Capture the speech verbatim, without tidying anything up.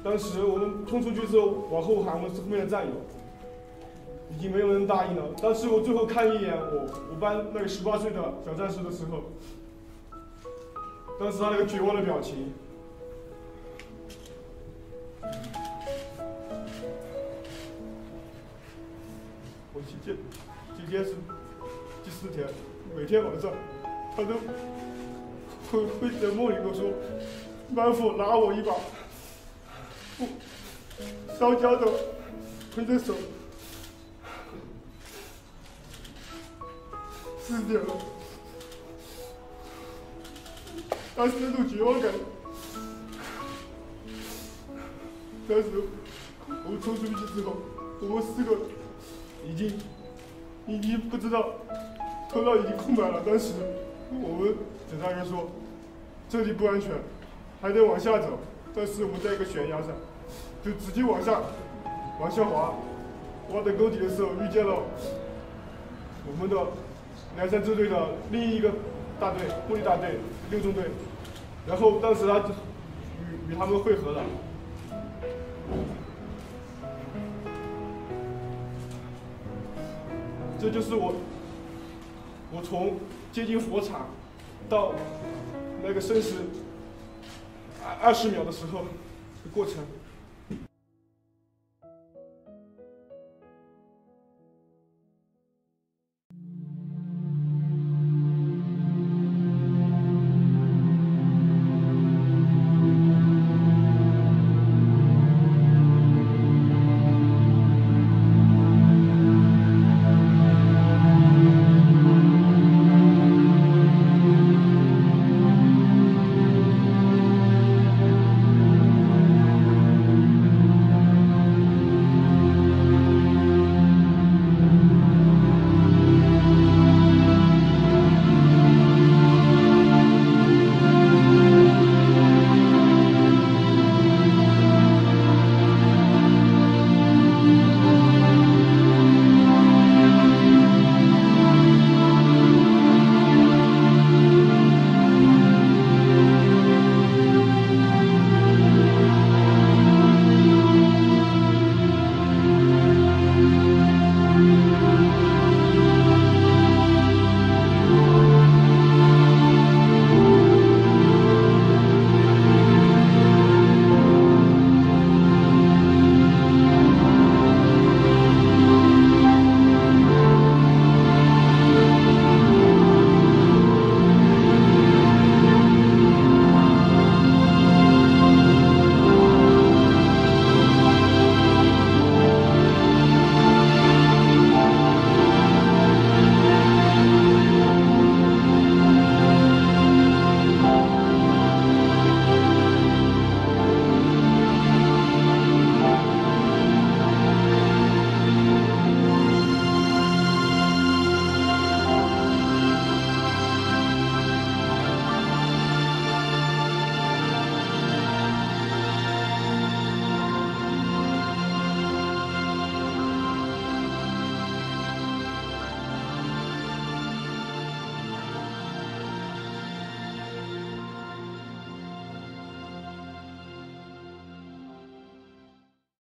当时我们冲出去之后，往后喊我们后面的战友，已经没有人答应了。当时我最后看一眼我我班那个十八岁的小战士的时候，当时他那个绝望的表情，我今天今天是第四天，每天晚上他都会会在梦里头说：“妈父拉我一把。”烧焦的挥着手，四点了，当时那种绝望感，当时我们冲出去之后，我们四个已经已经不知道头脑已经空白了。当时我们警察员说这里不安全，还得往下走。但是我们在一个悬崖上，就直接往下往下滑。滑到沟底的时候，遇见了我们的南山支队的另一个大队护理大队六中队，然后当时他与与他们会合了。这就是我我从接近火场到那个生死二二十秒的时候的过程。